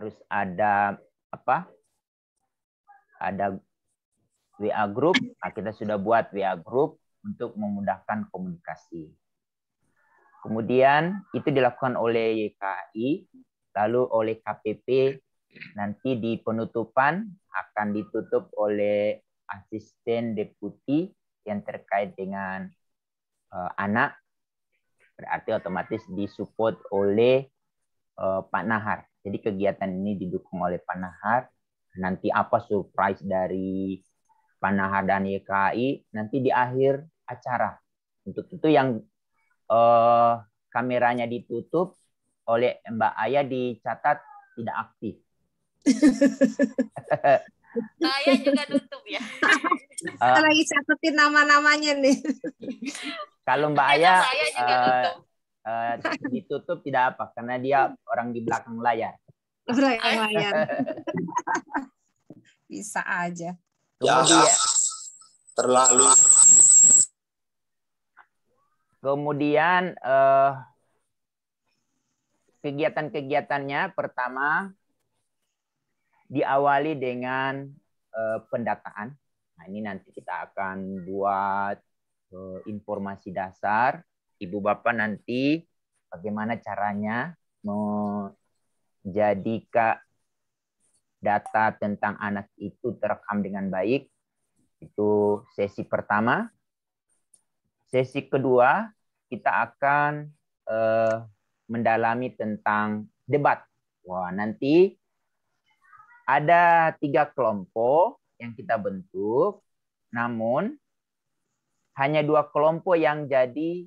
harus ada apa? Ada WA group. Nah, kita sudah buat WA group untuk memudahkan komunikasi. Kemudian itu dilakukan oleh YKI, lalu oleh KPP. Nanti di penutupan akan ditutup oleh asisten deputi yang terkait dengan anak. Berarti otomatis disupport oleh Pak Nahar. Jadi kegiatan ini didukung oleh Pak Nahar. Nanti apa surprise dari Pak Nahar dan YKI nanti di akhir acara. Untuk itu yang kameranya ditutup oleh Mbak Aya dicatat tidak aktif. Saya juga tutup ya. Lagi catetin nama-namanya nih. Kalau Mbak Aya ditutup tidak apa, karena dia orang di belakang layar. Belakang layar. Bisa aja. Kemudian, terlalu. Kemudian kegiatan-kegiatannya pertama diawali dengan pendataan. Nah, ini nanti kita akan buat informasi dasar. Ibu Bapak nanti bagaimana caranya menjadikan data tentang anak itu terekam dengan baik. Itu sesi pertama. Sesi kedua, kita akan mendalami tentang debat. Wah, nanti ada 3 kelompok yang kita bentuk, namun hanya 2 kelompok yang jadi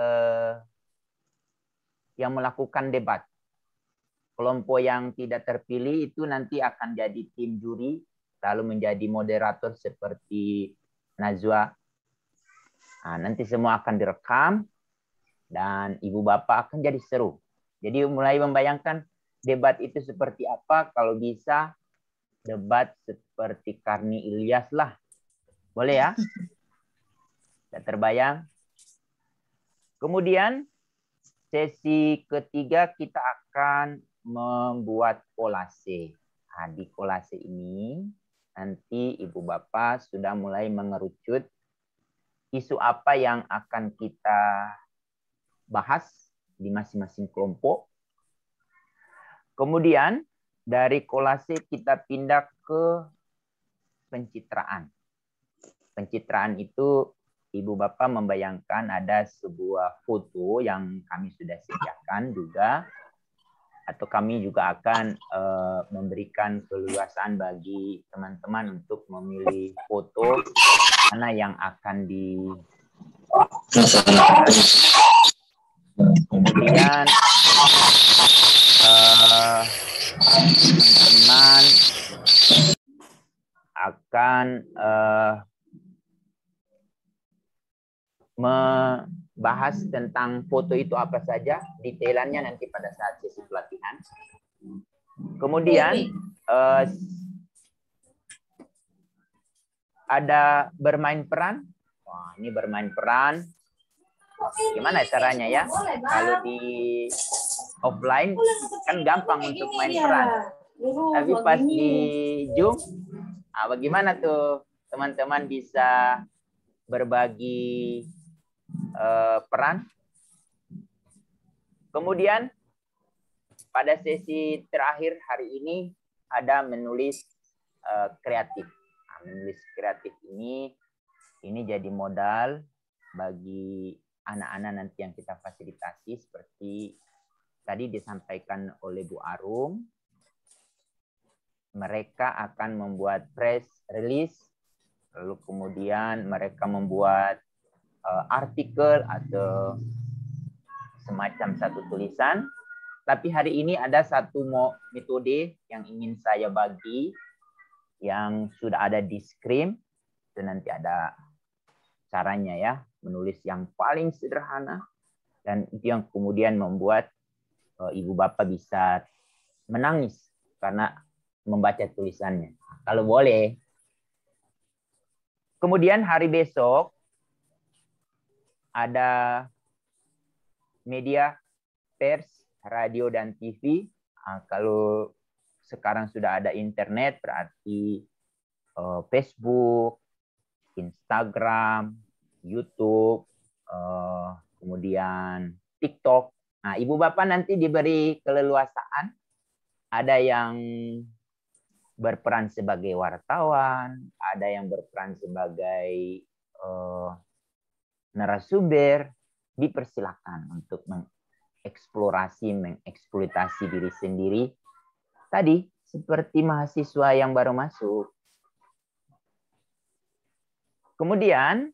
yang melakukan debat. Kelompok yang tidak terpilih itu nanti akan jadi tim juri, lalu menjadi moderator seperti Najwa. Nah, nanti semua akan direkam dan Ibu Bapak akan jadi seru. Jadi mulai membayangkan debat itu seperti apa, kalau bisa debat seperti Karni Ilyas lah. Boleh ya? Sudah terbayang? Kemudian sesi ketiga kita akan membuat kolase. Nah, di kolase ini nanti Ibu Bapak sudah mulai mengerucut isu apa yang akan kita bahas di masing-masing kelompok. Kemudian dari kolase kita pindah ke pencitraan. Pencitraan itu Ibu Bapak membayangkan ada sebuah foto yang kami sudah sediakan juga, atau kami juga akan memberikan keleluasaan bagi teman-teman untuk memilih foto mana yang akan di. Kemudian teman-teman akan membahas tentang foto itu apa saja, detailannya nanti pada saat sesi pelatihan. Kemudian ada bermain peran. Wah, ini bermain peran. Gimana caranya ya? Kalau di offline kan gampang untuk main peran. Tapi pas di Zoom, bagaimana tuh teman-teman bisa berbagi peran? Kemudian pada sesi terakhir hari ini ada menulis kreatif. Nah, menulis kreatif ini jadi modal bagi anak-anak nanti yang kita fasilitasi seperti tadi disampaikan oleh Bu Arum. Mereka akan membuat press release, lalu kemudian mereka membuat artikel atau semacam satu tulisan. Tapi hari ini ada satu metode yang ingin saya bagi yang sudah ada di screen. Itu nanti ada caranya ya, menulis yang paling sederhana dan itu yang kemudian membuat Ibu Bapak bisa menangis karena membaca tulisannya. Kalau boleh. Kemudian hari besok ada media pers, radio dan TV. Kalau sekarang sudah ada internet, berarti Facebook, Instagram, YouTube, kemudian TikTok. Nah, Ibu Bapak nanti diberi keleluasaan. Ada yang berperan sebagai wartawan, ada yang berperan sebagai narasumber. Dipersilakan untuk mengeksplorasi, mengeksploitasi diri sendiri. Tadi seperti mahasiswa yang baru masuk. Kemudian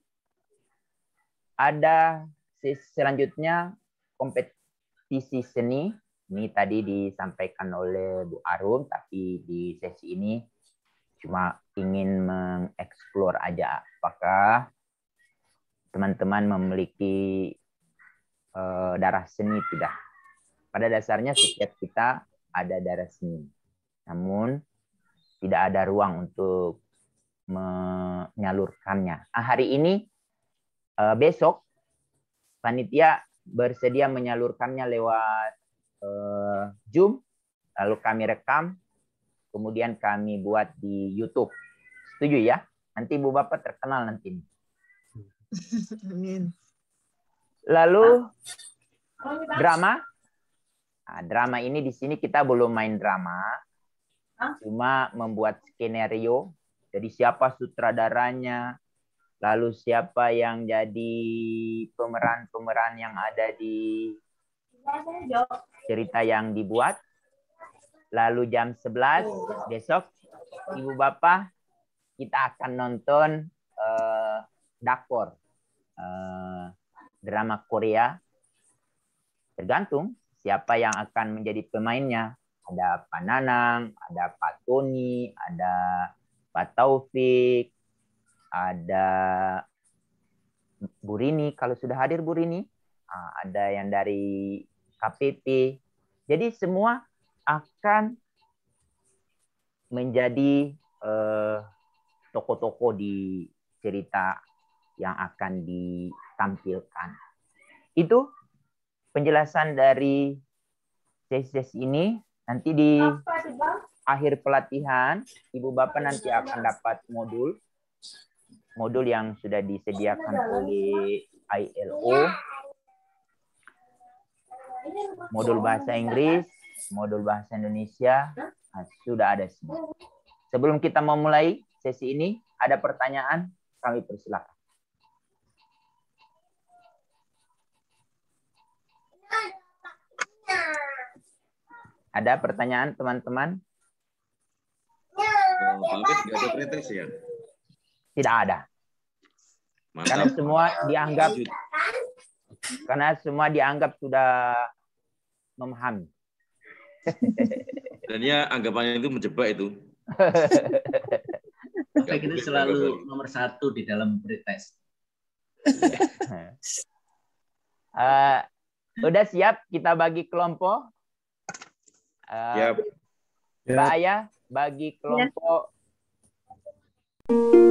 ada selanjutnya kompetisi seni. Ini tadi disampaikan oleh Bu Arum, tapi di sesi ini cuma ingin mengeksplor aja apakah teman-teman memiliki darah seni tidak. Pada dasarnya setiap kita ada darah seni. Namun tidak ada ruang untuk menyalurkannya. Hari ini, besok, panitia bersedia menyalurkannya lewat Zoom, lalu kami rekam, kemudian kami buat di YouTube. Setuju ya? Nanti Ibu Bapak terkenal nanti. Amin. Lalu drama. Nah, drama ini di sini kita belum main drama, cuma membuat skenario. Jadi siapa sutradaranya, lalu siapa yang jadi pemeran-pemeran yang ada di cerita yang dibuat. Lalu jam 11 besok, Ibu Bapak, kita akan nonton Dakor, drama Korea. Tergantung siapa yang akan menjadi pemainnya. Ada Pak Nanang, ada Pak Tony, ada Pak Taufik, ada Bu Rini, kalau sudah hadir Bu Rini, ada yang dari KPP. Jadi semua akan menjadi tokoh-tokoh di cerita yang akan ditampilkan. Itu penjelasan dari sesi ini. Nanti di akhir pelatihan, Ibu Bapak nanti akan dapat modul yang sudah disediakan oleh ILO, modul bahasa Inggris, modul bahasa Indonesia, sudah ada semua. Sebelum kita memulai sesi ini, ada pertanyaan, kami persilakan. Ada pertanyaan teman-teman? Habis nggak ada preteks ya? Tidak ada. Mantap. Karena semua dianggap sudah memahami. Dan ya anggapannya itu menjebak itu. Kita selalu nomor 1 di dalam pretest. Udah siap kita bagi kelompok? Siap. Mbak Ayah bagi kelompok